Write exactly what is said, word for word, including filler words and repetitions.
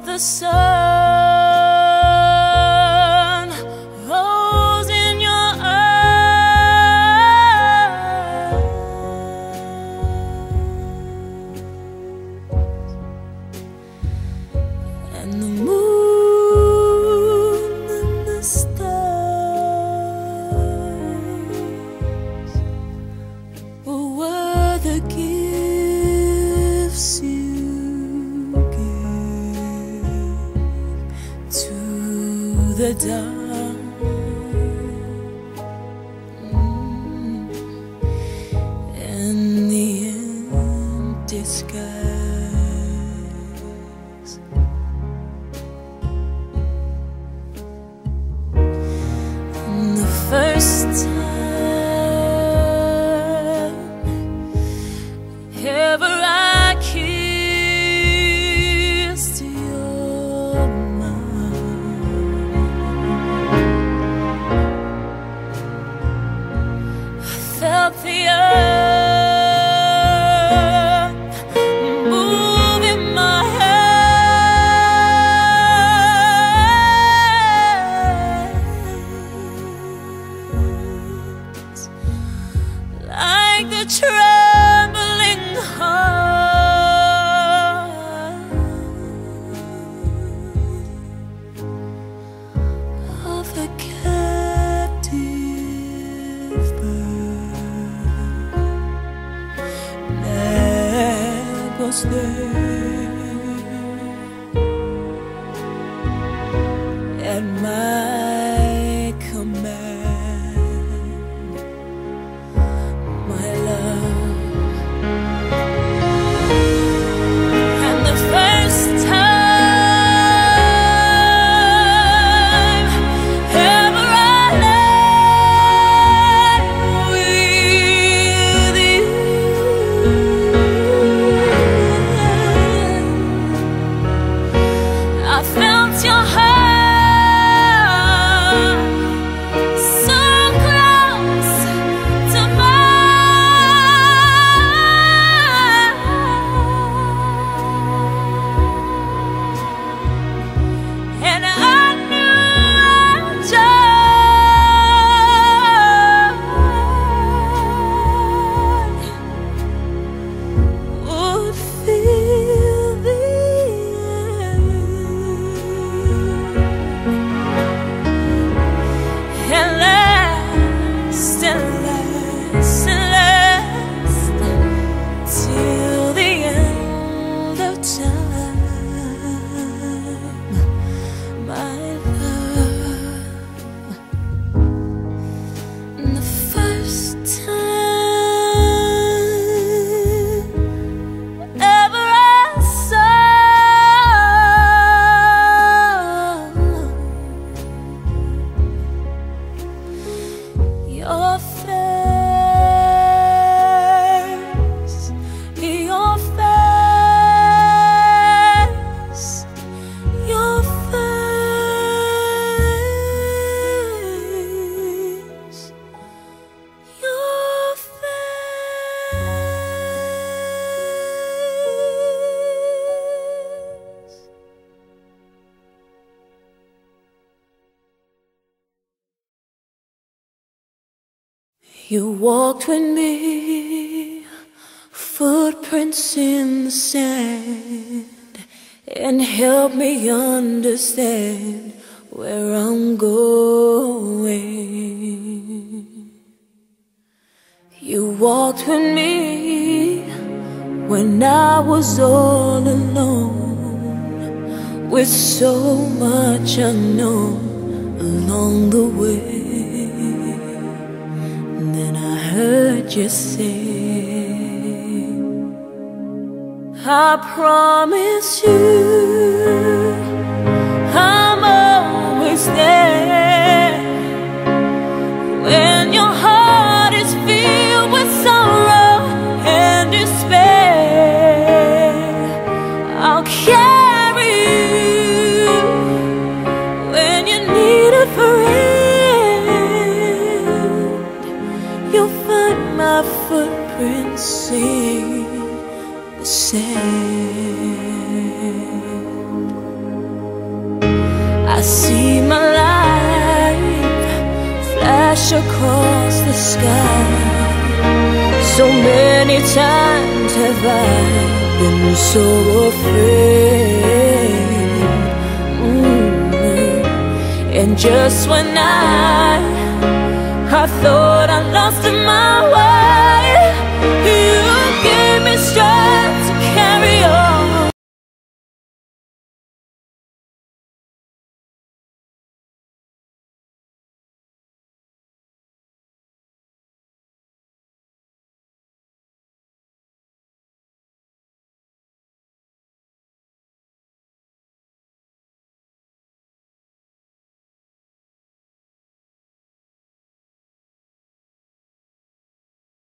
the sun rose in your eyes, and the moon and the stars were the gifts you the dark, mm, and the empty skies. And the first time ever I kissed your felt the earth move in my hands, like the trembling heart of a captive bird that was there at my command, my love. And the first time ever I lay with you, I felt your heart so close to mine, and I knew our joy would fill the air, and last and last and last till the end of time, my love. And the first time ever I saw your face, your face, your face, your face. You walked with me, footprints in the sand, and helped me understand where I'm going. You walked with me when I was all alone, with so much unknown along the way. Then I heard you say, I promise you I'm always there when your heart is filled with sorrow and despair. I'll carry you when you need a friend. You'll find my footprints in the sand. see my life flash across the sky. So many times have I been so afraid. mm-hmm. And just when I I thought I lost my way,